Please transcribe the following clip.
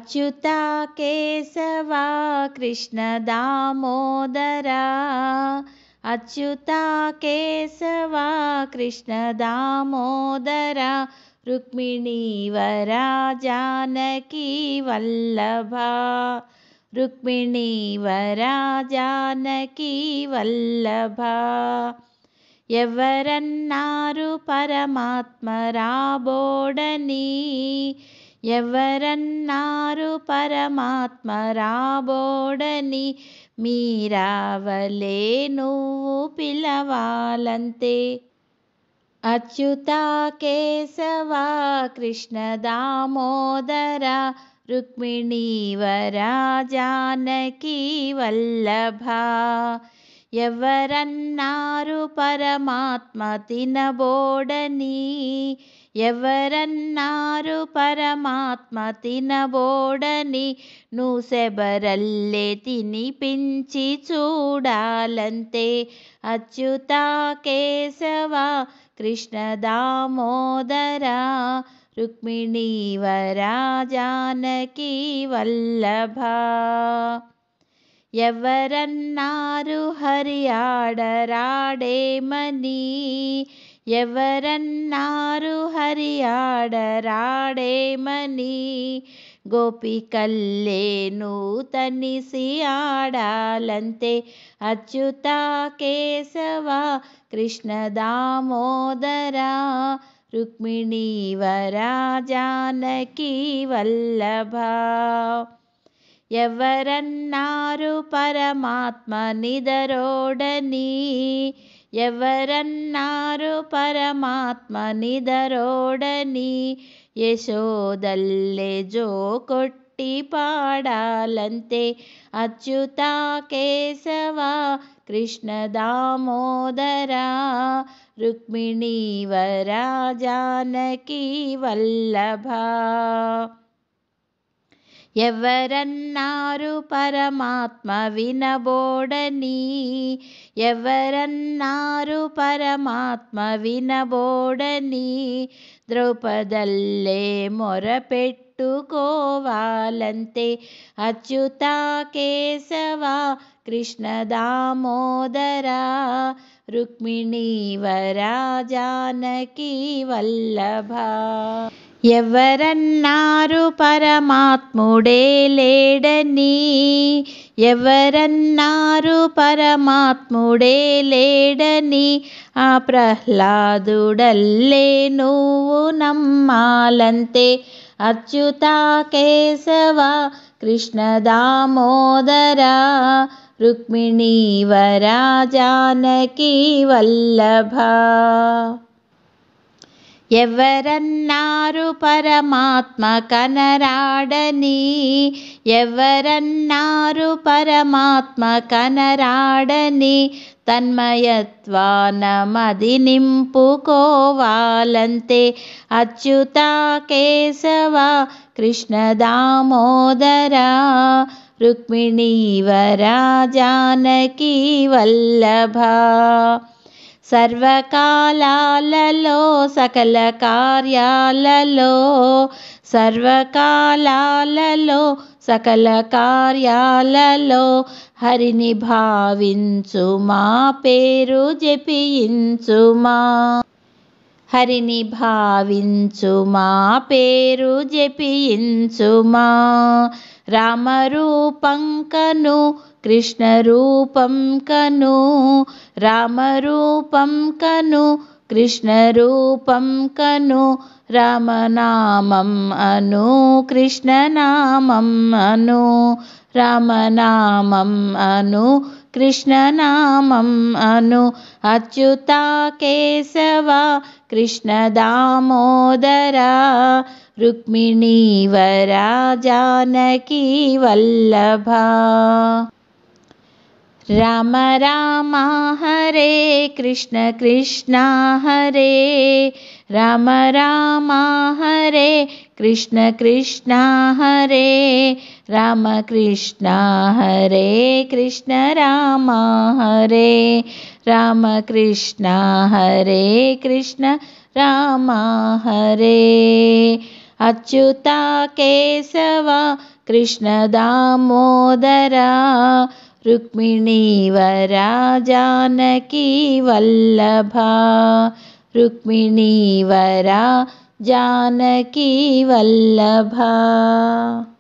अच्युता केशवा कृष्ण दामोदरा अच्युता केशवा कृष्ण दामोदरा रुक्मिणीवरा जानकी वल्लभा रुक्मिणीवरा जानकी वल्लभा ఎవరన్నారు పరమాత్మ రాబోడని ఎవరన్నారు పరమాత్మ రాబోడని మీరావలే నువ్వు పిలవాలంతే అచ్యుతా కేశవా కృష్ణ దామోదర రుక్మిణీవరా జానకీ వల్లభా ఎవరన్నారు పరమాత్మ తినబోడని ఎవరన్నారు పరమాత్మ తినబోడని నువ్వు శబరల్లే తినిపించి చూడాలంతే అచ్యుతా కేశవ కృష్ణ దామోదర రుక్మిణీవరా జానకీ వల్లభా ఎవరన్నారు హరి ఆడరాడేమని ఎవరన్నారు హరి ఆడరాడేమని గోపికల్లే తనిసి ఆడాలంతే అచ్యుతా కేశవ కృష్ణ దామోదర రుక్మిణీవరా జానకీ వల్లభా ఎవరన్నారు పరమాత్మ నిదరోడని ఎవరన్నారు పరమాత్మ నిదరోడని యశోదల్లే జో కొట్టి పాడాలంతే అచ్యుతా కేశవ కృష్ణ దామోదర రుక్మిణీవరా జానకీ వల్లభా ఎవరన్నారు పరమాత్మ వినబోడని ఎవరన్నారు పరమాత్మ వినబోడని ద్రౌపదల్లే మొరపెట్టుకోవాలంతే అచ్యుతా కేశవ కృష్ణ దామోదర రుక్మిణీవరా జానకీ వల్లభా ఎవరన్నారు పరమాత్ముడే లేడని ఎవరన్నారు పరమాత్ముడే లేడని ఆ ప్రహ్లాదుడల్లే నువ్వు నమ్మాలంతే అచ్యుతా కేశవ కృష్ణ దామోదర రుక్మిణీవరా జానకీ వల్లభా ఎవరన్నారు పరమాత్మ కనరాడని ఎవరన్నారు పరమాత్మ కనరాడని తన్మయత్వాన మది నింపుకోవాలంతే అచ్యుతా కేశవ కృష్ణ దామోదర రుక్మిణీవరా జానకీ వల్లభా సర్వకాలాలలో సకల కార్యాలలో సర్వకాలాలలో సకల కార్యాలలో హరిని భావించుమా పేరు జపించుమా హరిని భావించుమా పేరు జపించుమా రామరూపం కను కృష్ణ రూపం కను రామరూపం కను కృష్ణ రూపం కను రామనామం అను కృష్ణనామం అను రామనామం అను కృష్ణనామం అను అచ్యుతా కేశవ కృష్ణ దామోదర రుక్మిణీవరా జానకీ వల్లభా రామ రామ హరే కృష్ణ కృష్ణ హరే రామ రామ హరే కృష్ణ కృష్ణ హరే రామ కృష్ణ హరే కృష్ణ రామ హరే రామ కృష్ణ హరే కృష్ణ రామ హరే అచ్యుతా కేశవ कृष्ण दामोदरा रुक्मिणीवरा जानकी वल्लभा रुक्मिणीवरा जानकी वल्लभा।